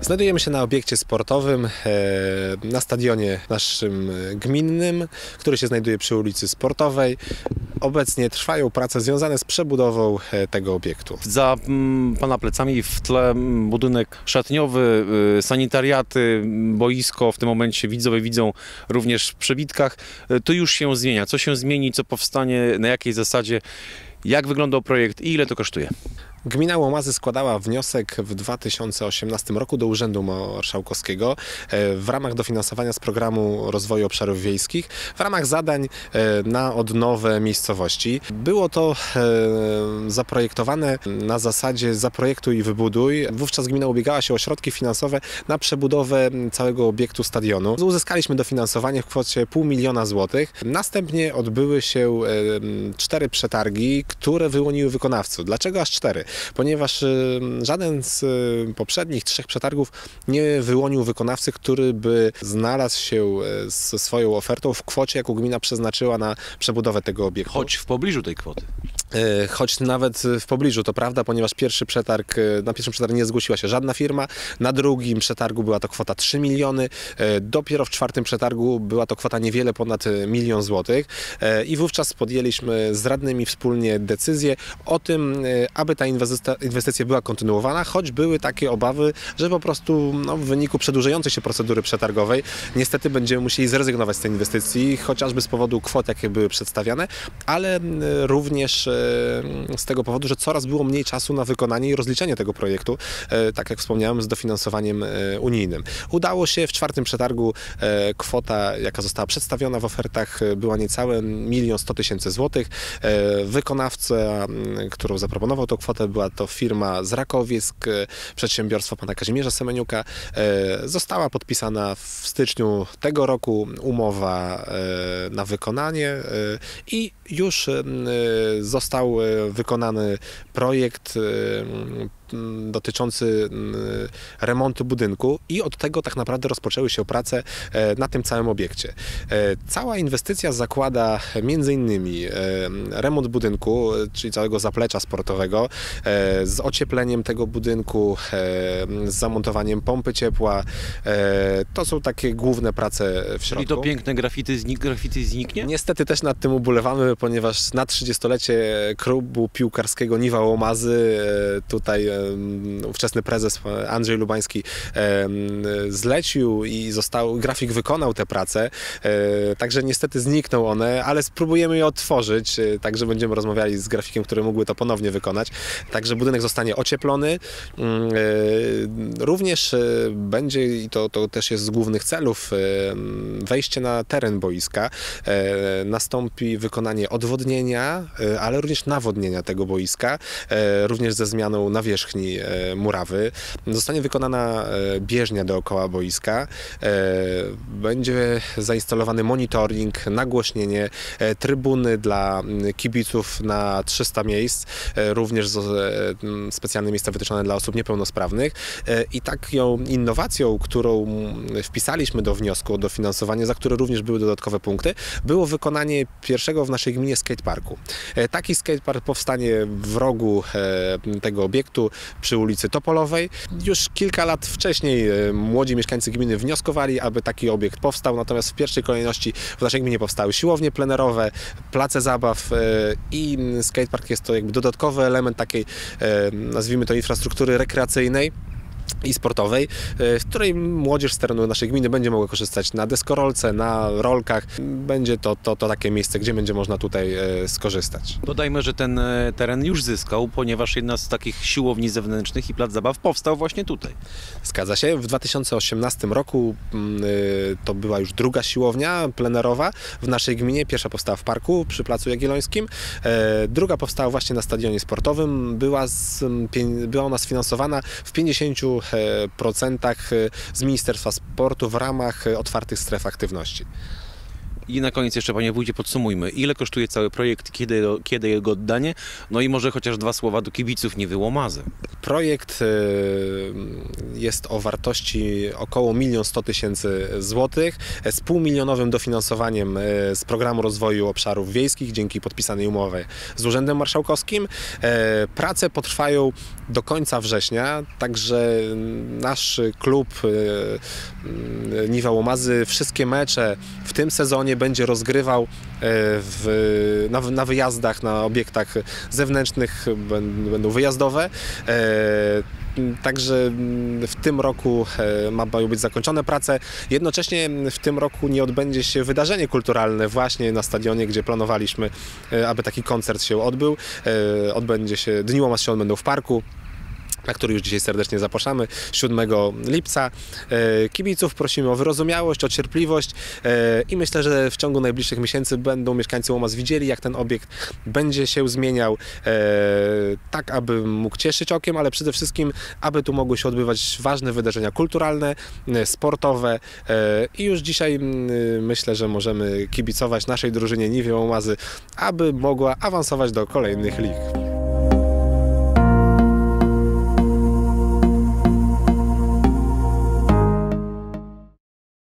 Znajdujemy się na obiekcie sportowym, na stadionie naszym gminnym, który się znajduje przy ulicy Sportowej. Obecnie trwają prace związane z przebudową tego obiektu. Za pana plecami w tle budynek szatniowy, sanitariaty, boisko. W tym momencie widzowie widzą również w przebitkach. To już się zmienia. Co się zmieni, co powstanie, na jakiej zasadzie, jak wyglądał projekt i ile to kosztuje? Gmina Łomazy składała wniosek w 2018 roku do Urzędu Marszałkowskiego w ramach dofinansowania z Programu Rozwoju Obszarów Wiejskich, w ramach zadań na odnowę miejscowości. Było to zaprojektowane na zasadzie zaprojektuj i wybuduj. Wówczas gmina ubiegała się o środki finansowe na przebudowę całego obiektu stadionu. Uzyskaliśmy dofinansowanie w kwocie 500 000 złotych. Następnie odbyły się 4 przetargi, które wyłoniły wykonawców. Dlaczego aż 4? Ponieważ żaden z poprzednich 3 przetargów nie wyłonił wykonawcy, który by znalazł się ze swoją ofertą w kwocie, jaką gmina przeznaczyła na przebudowę tego obiektu. Choć w pobliżu tej kwoty. Choć nawet w pobliżu, to prawda, ponieważ na pierwszym przetargu nie zgłosiła się żadna firma, na drugim przetargu była to kwota 3 miliony, dopiero w 4. przetargu była to kwota niewiele ponad 1 000 000 złotych i wówczas podjęliśmy z radnymi wspólnie decyzję o tym, aby ta inwestycja była kontynuowana, choć były takie obawy, że po prostu w wyniku przedłużającej się procedury przetargowej niestety będziemy musieli zrezygnować z tej inwestycji, chociażby z powodu kwot, jakie były przedstawiane, ale również z tego powodu, że coraz było mniej czasu na wykonanie i rozliczenie tego projektu, tak jak wspomniałem, z dofinansowaniem unijnym. Udało się w 4. przetargu, kwota, jaka została przedstawiona w ofertach, była niecałe 1 100 000 złotych. Wykonawca, którą zaproponował tą kwotę, była to firma z Rakowiec, przedsiębiorstwo pana Kazimierza Semeniuka. Została podpisana w styczniu tego roku umowa na wykonanie i już został wykonany projekt dotyczący remontu budynku i od tego tak naprawdę rozpoczęły się prace na tym całym obiekcie. Cała inwestycja zakłada m.in. remont budynku, czyli całego zaplecza sportowego, z ociepleniem tego budynku, z zamontowaniem pompy ciepła. To są takie główne prace w środku. Czyli to piękne graffiti zniknie? Niestety też nad tym ubolewamy, ponieważ na 30-lecie klubu piłkarskiego Niwa Łomazy tutaj ówczesny prezes Andrzej Lubański zlecił i grafik wykonał te prace, także niestety znikną one, ale spróbujemy je odtworzyć, także będziemy rozmawiali z grafikiem, który mógłby to ponownie wykonać, także budynek zostanie ocieplony. Również będzie, i to też jest z głównych celów, wejście na teren boiska, nastąpi wykonanie odwodnienia, ale również nawodnienia tego boiska, również ze zmianą nawierzchni murawy. Zostanie wykonana bieżnia dookoła boiska. Będzie zainstalowany monitoring, nagłośnienie, trybuny dla kibiców na 300 miejsc, również specjalne miejsca wytyczone dla osób niepełnosprawnych. I taką innowacją, którą wpisaliśmy do wniosku o dofinansowanie, za które również były dodatkowe punkty, było wykonanie pierwszego w naszej gminie skateparku. Taki skatepark powstanie w rogu tego obiektu przy ulicy Topolowej. Już kilka lat wcześniej młodzi mieszkańcy gminy wnioskowali, aby taki obiekt powstał, natomiast w pierwszej kolejności w naszej gminie powstały siłownie plenerowe, place zabaw i skatepark jest to jakby dodatkowy element takiej, nazwijmy to, infrastruktury rekreacyjnej i sportowej, w której młodzież z terenu naszej gminy będzie mogła korzystać na deskorolce, na rolkach. Będzie to takie miejsce, gdzie będzie można tutaj skorzystać. Dodajmy, że ten teren już zyskał, ponieważ jedna z takich siłowni zewnętrznych i plac zabaw powstał właśnie tutaj. Zgadza się. W 2018 roku to była już druga siłownia plenerowa w naszej gminie. Pierwsza powstała w parku przy Placu Jagiellońskim. Druga powstała właśnie na stadionie sportowym. Była ona sfinansowana w 50% z Ministerstwa Sportu w ramach otwartych stref aktywności. I na koniec jeszcze, panie wójcie, podsumujmy, ile kosztuje cały projekt, kiedy jego oddanie, no i może chociaż 2 słowa do kibiców Niwy-Łomazy. Projekt jest o wartości około 1 100 000 złotych z półmilionowym dofinansowaniem z Programu Rozwoju Obszarów Wiejskich dzięki podpisanej umowie z Urzędem Marszałkowskim. Prace potrwają do końca września, także nasz klub Niwa Łomazy wszystkie mecze w tym sezonie będzie rozgrywał na wyjazdach, na obiektach zewnętrznych, będą wyjazdowe. Także w tym roku mają być zakończone prace. Jednocześnie w tym roku nie odbędzie się wydarzenie kulturalne właśnie na stadionie, gdzie planowaliśmy, aby taki koncert się odbył. Odbędzie się, Dni Łomaz się odbędą w parku, na który już dzisiaj serdecznie zapraszamy, 7 lipca. Kibiców prosimy o wyrozumiałość, o cierpliwość i myślę, że w ciągu najbliższych miesięcy będą mieszkańcy Łomaz widzieli, jak ten obiekt będzie się zmieniał, tak aby mógł cieszyć okiem, ale przede wszystkim, aby tu mogły się odbywać ważne wydarzenia kulturalne, sportowe i już dzisiaj myślę, że możemy kibicować naszej drużynie Niwie Łomazy, aby mogła awansować do kolejnych lig.